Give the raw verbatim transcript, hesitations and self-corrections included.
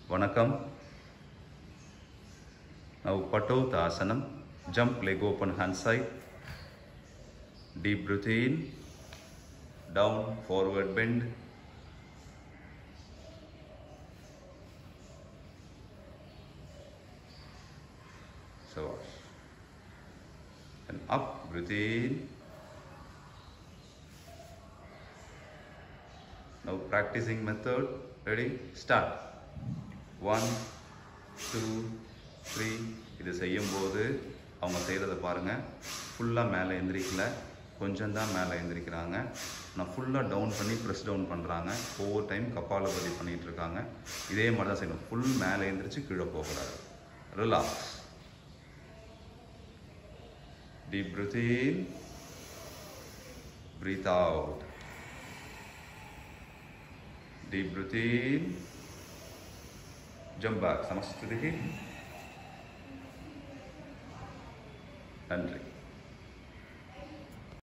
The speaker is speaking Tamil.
Vanakkam. Now Patauta Asanam. Jump, leg open, hand side. Deep breath in. Down, forward bend. So, and up, breathe in. Now practicing method. Ready? Start. One, two, three. இது செய்யும் போது அவங்க செய்கிறத பாருங்கள். ஃபுல்லாக மேலே எந்திரிக்கல, கொஞ்சம் தான் மேலே எந்திரிக்கிறாங்க. நான் ஃபுல்லாக டவுன் பண்ணி ப்ரெஸ் டவுன் பண்ணுறாங்க. ஒவ்வொரு டைம் கபாலபதி பண்ணிகிட்டு இருக்காங்க. இதே மாதிரி தான் செய்யணும். ஃபுல் மேலே எந்திரிச்சு கீழே போகக்கூடாது. Relax. Deep breath in. Breathe out. Deep breath in. Jump back. Samasthiti. Nandri.